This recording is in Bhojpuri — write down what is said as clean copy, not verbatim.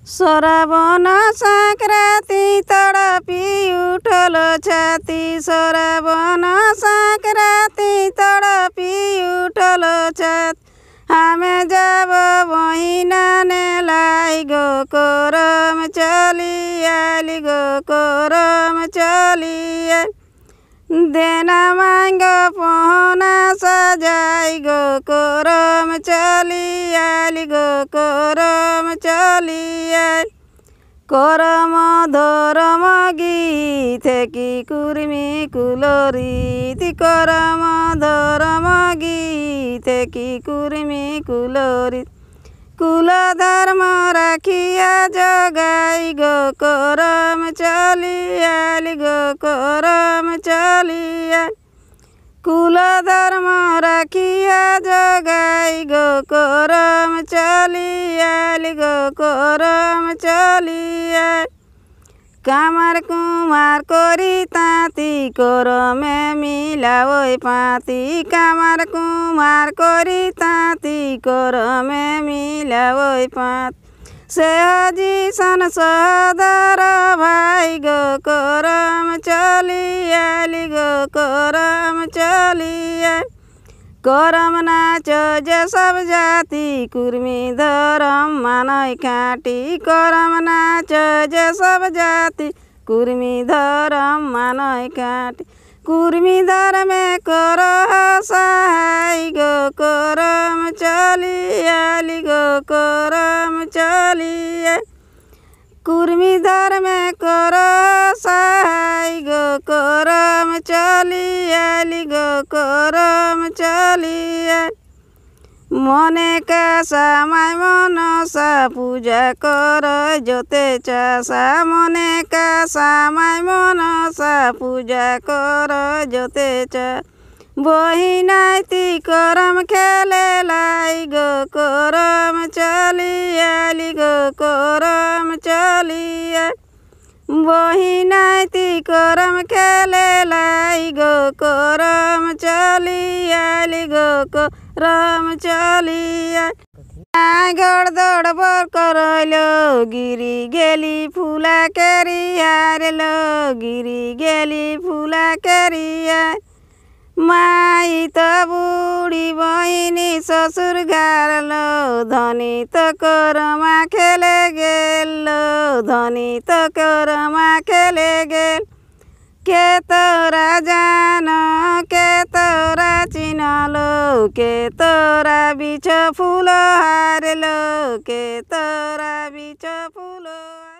श्रावण संक्रांति तड़पी उठल छाती। श्रावण संक्रांति तड़पी उठल छाती। हमें जब बहिना ने लाई गो करम चली आली गो करम चली आली। देना मांगो पहुना सजाई गो करम चली आली गो करम चली आली। करम धरम गीत की कुर्मी कुलोरी। करम धरम गीत की कुर्मी कुलोरी। कुल धर्म राखिया जगाई गो करम चली आली गो करम चली आली। कुल धर्म राखिया जगाई गो करम चली आली गो करम चली आली। कामर कुमार कोरी ताती करमे मिलावै पाती। कामर कुमार कोरी ताती करमे मिलावै पाती। सेहजी सन सदर भाई गो करम चली आली गो करम चली आली। करम नाच जे सब जाति कुर्मी धरम मानै खाटी। करम नाच जे सब जाति कुर्मी धरम मानै खाटी। कुर्मी धर्मे कर सहाय गो करम चली आली गो करम चली आली। कुर्मी धर्मे कर सहाय गो करम चली आली गो करम चली आली। मने का समय मनसा पूजा कर जोते चासा। मने का समय मनसा पूजा कर जोते चा। बहिनाती करम खेले लाई गो करम चली आली गो करम चली आली। बहिनाती करम खेले लाई गो करम चली आली गो करम चली आली। आगड़ दौड़ बर करलो गिरी गेली फूला केरी हारलो गिरी गेली फूला केरी हार। माई त बुढ़ी बहिनी ससुर घारलो धनी त करमा खेले गेलो धनी त करमा खेले गेल। के तोरा जान के तोरा चिनलो के तोरा बीच फूल हारलो के तोरा बीच फूल।